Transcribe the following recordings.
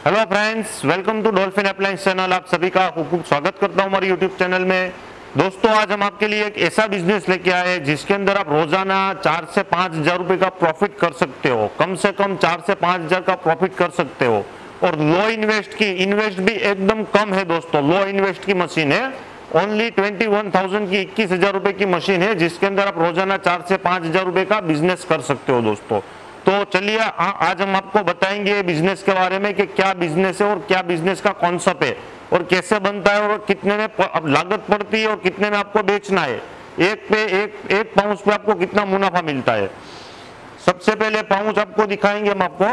Hello friends, welcome to Dolphin appliance channel. आप सभी का खूब खूब स्वागत करता हूं हमारे यूट्यूब चैनल में। दोस्तों, आज हम आपके लिए एक ऐसा बिजनेस लेके आए हैं जिसके अंदर आप रोजाना 4 से 5 हजार रुपए का प्रॉफिट कर सकते हो। कम से कम 4 से 5 हजार का प्रॉफिट कर सकते हो और लो इन्वेस्ट भी एकदम कम है दोस्तों। लो इन्वेस्ट की मशीन है, ओनली 21,000 की 21,000 रुपए की मशीन है जिसके अंदर आप रोजाना 4 से 5 हजार रुपए का बिजनेस कर सकते हो दोस्तों। तो चलिए आज हम आपको बताएंगे बिजनेस के बारे में कि क्या बिजनेस है और क्या बिजनेस का कॉन्सेप्ट है और कैसे बनता है और कितने में लागत पड़ती है और कितने में आपको बेचना है। एक पाउच पे आपको कितना मुनाफा मिलता है। सबसे पहले पाउच आपको दिखाएंगे हम आपको।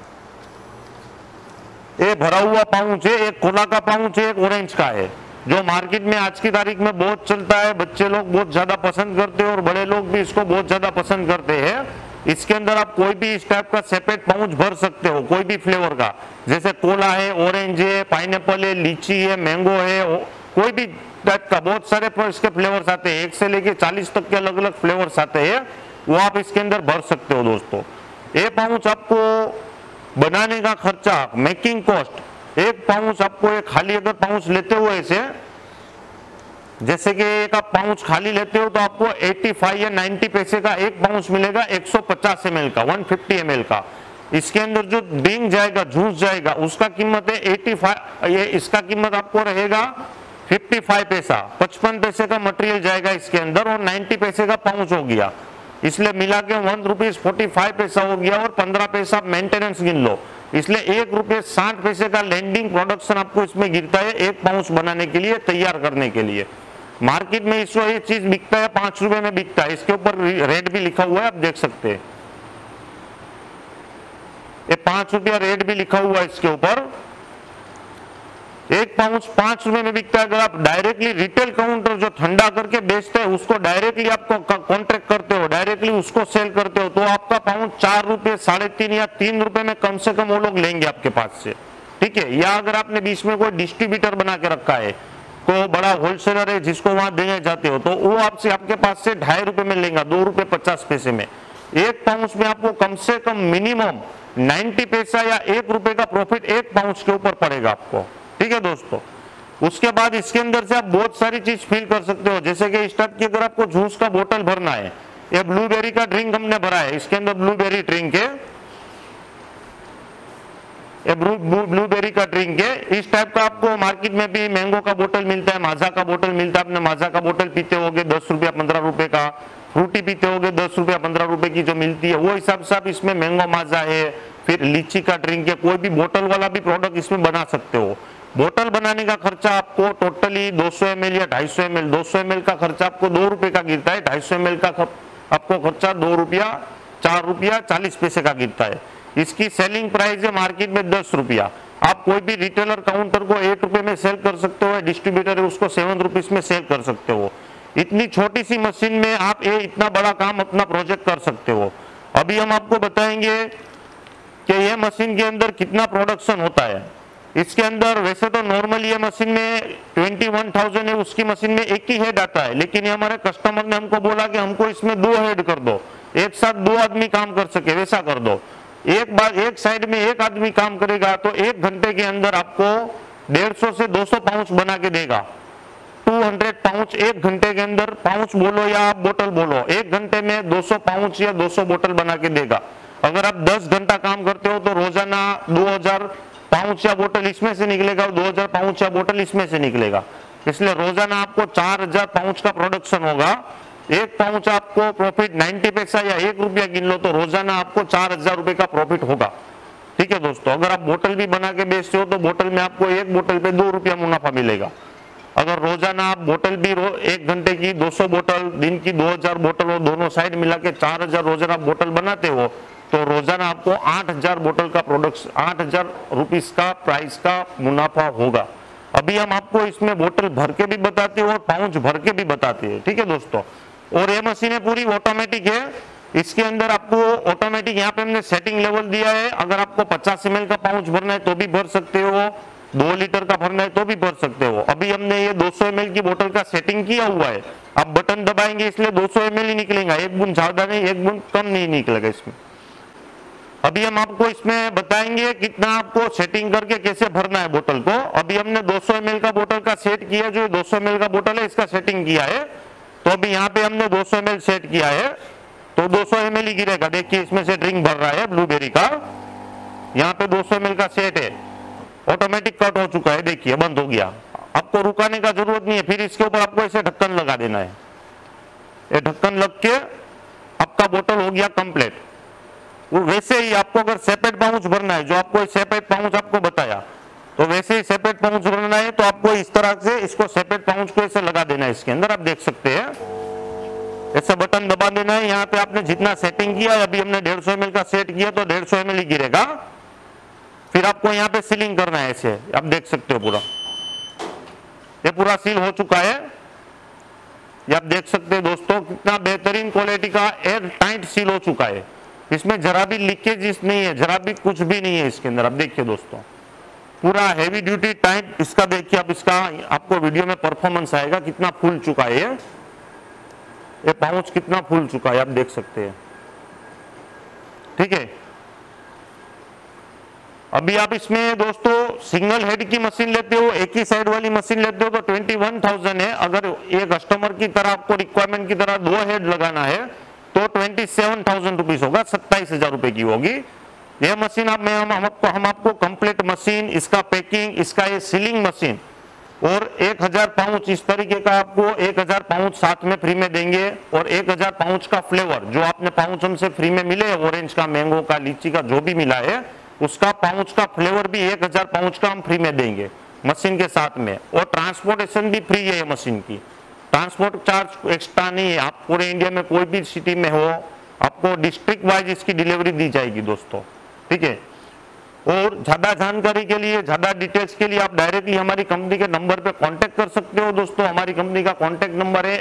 ये भरा हुआ पाउच है, एक कोला का पाउच है, एक ऑरेंज का है, जो मार्केट में आज की तारीख में बहुत चलता है। बच्चे लोग बहुत ज्यादा पसंद करते हैं और बड़े लोग भी इसको बहुत ज्यादा पसंद करते हैं। इसके अंदर आप कोई भी इस टाइप का सेपरेट पाउच भर सकते हो, कोई भी फ्लेवर का, जैसे कोला है, ऑरेंज है, पाइनएप्पल है, लीची है, मैंगो है, कोई भी टाइप का। बहुत सारे इसके फ्लेवर्स आते हैं, 1 से लेके 40 तक के अलग अलग फ्लेवर्स आते हैं, वो आप इसके अंदर भर सकते हो दोस्तों। ये पाउच आपको बनाने का खर्चा, मेकिंग कॉस्ट, एक पाउच आपको एक खाली अगर पाउच लेते हो ऐसे, जैसे कि एक आप पाउच खाली लेते हो तो आपको 85 या 90 पैसे का एक पाउच मिलेगा 150 ml का, 150 ml का। इसके अंदर जो ड्रिंक जाएगा, जूस जाएगा, उसका कीमत है 85, ये इसका कीमत आपको रहेगा 55 पैसा। 55 पैसे का मटेरियल जाएगा इसके अंदर और 90 पैसे का पाउच हो गया, इसलिए मिला के 1 रुपीज 45 पैसा हो गया और 15 पैसा मेंटेनेंस गिन लो, इसलिए 1 रुपये 60 पैसे का लैंडिंग प्रोडक्शन आपको इसमें गिरता है एक पाउच बनाने के लिए, तैयार करने के लिए। मार्केट में इस ये चीज बिकता है 5 रुपए में बिकता है, इसके ऊपर रेट भी लिखा हुआ है, आप देख सकते हैं। ये 5 रुपया रेट भी लिखा हुआ है इसके ऊपर। एक पाउच 5 रुपए में बिकता है। अगर आप डायरेक्टली रिटेल काउंटर जो ठंडा करके बेचते हैं उसको डायरेक्टली आपको कॉन्ट्रैक्ट करते हो, डायरेक्टली उसको सेल करते हो, तो आपका पाउच 4 रुपए, 3.5 या 3 रुपए में कम से कम वो लोग लेंगे आपके पास से, ठीक है। या अगर आपने बीच में कोई डिस्ट्रीब्यूटर बना के रखा है, को बड़ा होलसेलर है जिसको वहां देने जाते हो, तो वो आपसे आपके पास से 2.5 रुपए में लेगा, 2 रुपए 50 पैसे में। एक पाउच में आपको कम से कम मिनिमम 90 पैसा या 1 रुपए का प्रॉफिट एक पाउच के ऊपर पड़ेगा आपको, ठीक है दोस्तों। उसके बाद इसके अंदर से आप बहुत सारी चीज फील कर सकते हो, जैसे कि इस टाइप की अगर आपको जूस का बोतल भरना है, ये ब्लूबेरी का ड्रिंक हमने भरा है, इसके अंदर ब्लूबेरी ड्रिंक है, ब्लूबेरी का ड्रिंक है। इस टाइप का आपको मार्केट में भी मैंगो का बोतल मिलता है, माजा का बोतल मिलता है। आपने माजा का बोतल पीते होगे 10 रुपया 15 रुपए का, फ्रूटी पीते होगे 10 रुपया 15 रुपए की जो मिलती है, वो हिसाब से आप इसमें मैंगो माजा है, फिर लीची का ड्रिंक है, कोई भी बोतल वाला भी प्रोडक्ट इसमें बना सकते हो। बोतल बनाने का खर्चा आपको टोटली 200 ml या 250 ml, 200 ml का खर्चा आपको 2 रुपए का गिरता है, 250 ml का आपको खर्चा 2 रुपया 4 रुपया 40 पैसे का गिरता है। इसकी सेलिंग प्राइस है मार्केट में 10 रुपया। आप कोई भी रिटेलर काउंटर को 8 रुपए में सेल कर सकते हो, डिस्ट्रीब्यूटर है उसको 7 रुपीज में सेल कर सकते हो। इतनी छोटी सी मशीन में आप ये इतना बड़ा काम, अपना प्रोजेक्ट कर सकते हो। अभी हम आपको बताएंगे कि ये मशीन के अंदर कितना प्रोडक्शन होता है। इसके अंदर वैसे तो नॉर्मली ये मशीन में 21,000 है, उसकी मशीन में एक ही हेड आता है, लेकिन ये हमारे कस्टमर ने हमको बोला कि हमको इसमें 2 हेड कर दो, एक साथ 2 आदमी काम कर सके, वैसा कर दो। एक साइड में एक आदमी काम करेगा तो 1 घंटे के अंदर आपको 150 से 200 पाउच बना के देगा। 200 पाउच 1 घंटे के अंदर, पाउच बोलो या आप बोतल बोलो, 1 घंटे में 200 पाउच या 200 बोतल बना के देगा। अगर आप 10 घंटा काम करते हो तो रोजाना 2000 पाउच या बोतल इसमें से निकलेगा, 2000 पाउच या बोतल इसमें से निकलेगा, इसलिए रोजाना आपको 4000 पाउच का प्रोडक्शन होगा। एक पाउच आपको प्रॉफिट 90 पैसा या 1 रुपया गिन लो तो रोजाना आपको 4000 रुपए का प्रॉफिट होगा, ठीक है दोस्तों। अगर आप बोतल भी बना के बेचते हो तो बोतल में आपको एक बोतल पे 2 रुपया मुनाफा मिलेगा। अगर रोजाना आप बोतल भी 1 घंटे की 200 बोतल, दिन की 2000 बोतल और दोनों साइड मिला के 4000 रोजाना आप बोतल बनाते हो तो रोजाना आपको 8000 बोतल का प्रोडक्ट, 8000 रुपीज का प्राइस का मुनाफा होगा। अभी हम आपको इसमें बोतल भर के भी बताते हैं और पाउच भर के भी बताते हैं, ठीक है दोस्तों। और ये मशीनें पूरी ऑटोमेटिक है, इसके अंदर आपको ऑटोमेटिक यहाँ पे हमने सेटिंग लेवल दिया है। अगर आपको 50 ml का पाउच भरना है तो भी भर सकते हो, 2 लीटर का भरना है तो भी भर सकते हो। अभी हमने ये 200 ml की बोतल का सेटिंग किया हुआ है, आप बटन दबाएंगे इसलिए 200 ml ही निकलेगा, एक बूंद ज्यादा नहीं, एक बूंद कम नहीं निकलेगा इसमें। अभी हम आपको इसमें बताएंगे कितना आपको सेटिंग करके कैसे भरना है बोतल को। अभी हमने 200 ml का बोतल का सेट किया, जो 200 ml का बोतल है इसका सेटिंग किया है। तो अभी यहाँ पे हमने 200 ml सेट किया है, तो 200 ml ही गिरेगा। देखिए इसमें से ड्रिंक भर रहा है ब्लूबेरी का, यहाँ पे 200 ml का सेट है, ऑटोमेटिक कट हो चुका है, देखिए बंद हो गया। आपको रुकाने का जरूरत नहीं है, फिर इसके ऊपर आपको ऐसे ढक्कन लगा देना है। ये ढक्कन लग के आपका बोतल हो गया कंप्लीट। वो वैसे ही आपको अगर सेपरेट पाउच भरना है, जो आपको सेपरेट पाउच आपको बताया, तो वैसे ही सेपरेट पाउच भरना है तो आपको इस तरह से इसको सेपरेट पाउच को ऐसे लगा देना है। इसके अंदर आप देख सकते हैं, ऐसा बटन दबा देना है। यहाँ पे आपने जितना सेटिंग किया, अभी हमने 150 ml का सेट किया तो 150 ml ही गिरेगा। फिर आपको यहाँ पे सीलिंग करना है, ऐसे आप देख सकते हो पूरा, ये पूरा सील हो चुका है। ये आप देख सकते हैं दोस्तों, कितना बेहतरीन क्वालिटी का एयर टाइट सील हो चुका है। इसमें जरा भी लीकेज नहीं है, जरा भी कुछ भी नहीं है इसके अंदर। आप देखिए दोस्तों, पूरा हेवी ड्यूटी टाइट इसका, देखिए आप इसका आपको वीडियो में परफॉर्मेंस आएगा कितना फूल चुका है ये पाउच कितना फूल चुका है, आप देख सकते हैं। ठीक है, अभी आप इसमें दोस्तों सिंगल हेड की मशीन लेते हो, एक ही साइड वाली मशीन लेते हो तो 21,000 है। अगर ये कस्टमर की तरह आपको रिक्वायरमेंट की तरह 2 हेड लगाना है तो 27,000 रुपीज होगा, 27,000 रुपए की होगी यह मशीन। हम आपको कंप्लीट मशीन, इसका पैकिंग, इसका ये सीलिंग मशीन और 1000 पाउच इस तरीके का आपको 1000 पाउच साथ में फ्री में देंगे। और 1000 पाउच का फ्लेवर जो आपने पाउच हमसे फ्री में मिले, ऑरेंज का, मैंगो का, लीची का, जो भी मिला है उसका पाउच का फ्लेवर भी 1000 पाउच का हम फ्री में देंगे मशीन के साथ में। और ट्रांसपोर्टेशन भी फ्री है मशीन की, ट्रांसपोर्ट चार्ज एक्स्ट्रा नहीं है। आप पूरे इंडिया में कोई भी सिटी में हो, आपको डिस्ट्रिक्ट वाइज इसकी डिलीवरी दी जाएगी दोस्तों। ठीक है, और ज्यादा जानकारी के लिए, ज्यादा डिटेल्स के लिए आप डायरेक्टली हमारी कंपनी के नंबर पे कांटेक्ट कर सकते हो दोस्तों। हमारी कंपनी का कांटेक्ट नंबर है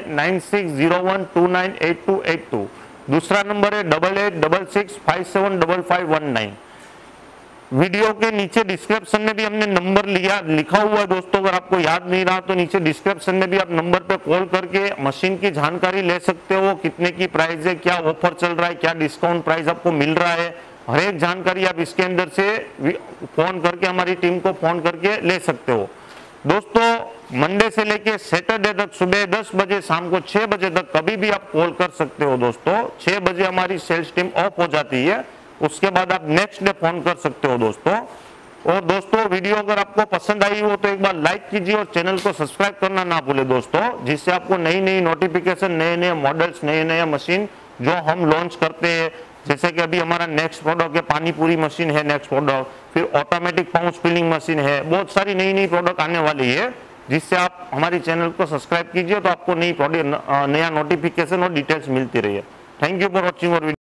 9601298282। दूसरा नंबर है 8866575519। वीडियो के नीचे डिस्क्रिप्शन में भी हमने नंबर लिखा हुआ है दोस्तों, अगर आपको याद नहीं रहा तो नीचे डिस्क्रिप्शन में भी आप नंबर पे कॉल करके मशीन की जानकारी ले सकते हो। कितने की प्राइस है, क्या ऑफर चल रहा है, क्या डिस्काउंट प्राइस आपको मिल रहा है, हर एक जानकारी आप इसके अंदर से फोन करके, हमारी टीम को फोन करके ले सकते हो दोस्तों। मंडे से लेके सैटरडे तक सुबह 10 बजे, शाम को 6 बजे तक कभी भी आप कॉल कर सकते हो दोस्तों। 6 बजे हमारी सेल्स टीम ऑफ हो जाती है, उसके बाद आप नेक्स्ट डे फोन कर सकते हो दोस्तों। और दोस्तों वीडियो अगर आपको पसंद आई हो तो एक बार लाइक कीजिए और चैनल को सब्सक्राइब करना ना भूले दोस्तों, जिससे आपको नई नई नोटिफिकेशन, नए नए मॉडल्स, नए नए मशीन जो हम लॉन्च करते हैं, जैसे कि अभी हमारा नेक्स्ट प्रोडक्ट है पानी पूरी मशीन है नेक्स्ट प्रोडक्ट, फिर ऑटोमेटिक पाउच फिलिंग मशीन है, बहुत सारी नई नई प्रोडक्ट आने वाली है, जिससे आप हमारी चैनल को सब्सक्राइब कीजिए तो आपको नई नया नोटिफिकेशन और डिटेल्स मिलती रही है। थैंक यू फॉर वॉचिंग और